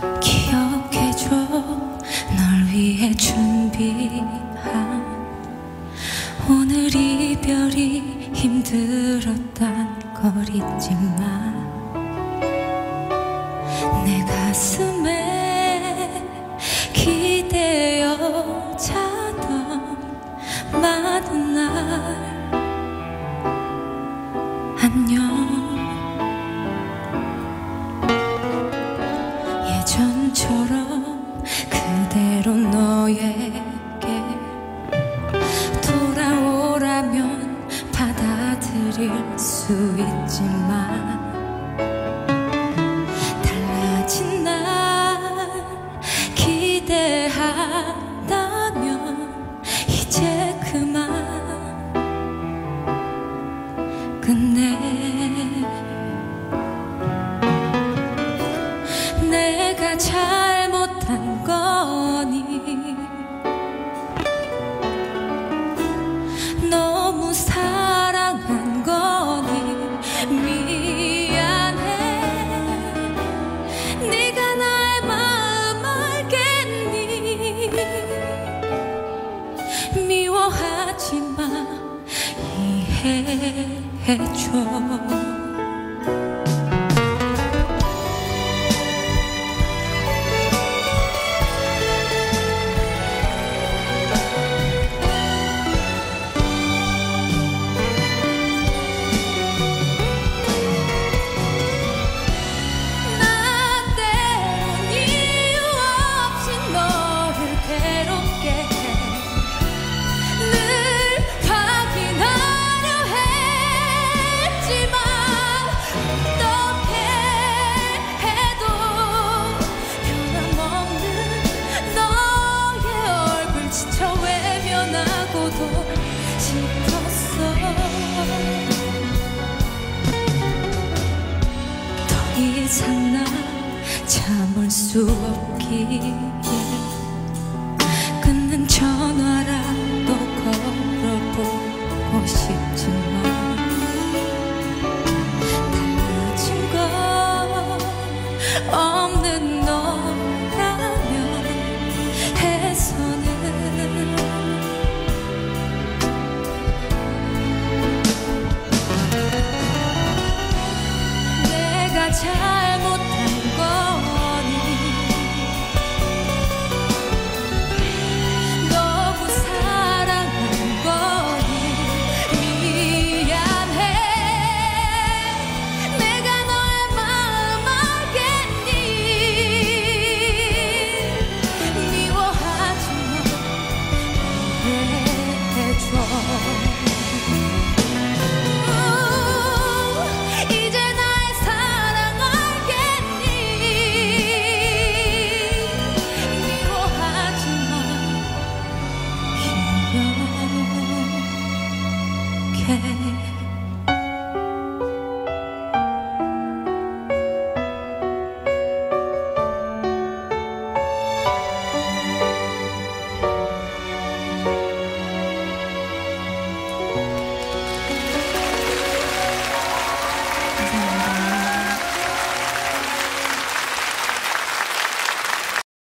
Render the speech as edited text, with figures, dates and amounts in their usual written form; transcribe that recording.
기억해줘 널 위해 준비한 오늘 이별이 힘들었단 걸 잊지마. 내 가슴에 기대어 자던 많은 날 안녕. 예전처럼 그대로 너에게 돌아오라면 받아들일 수 있지만 달라진 날 기대한다면 이제 그만 끝내. 내가 잘못한 거니 너무 사랑한 거니 미안해. 네가 나의 마음 알겠니. 미워하지마 이해해줘. 더 이상 나 참을 수 없기에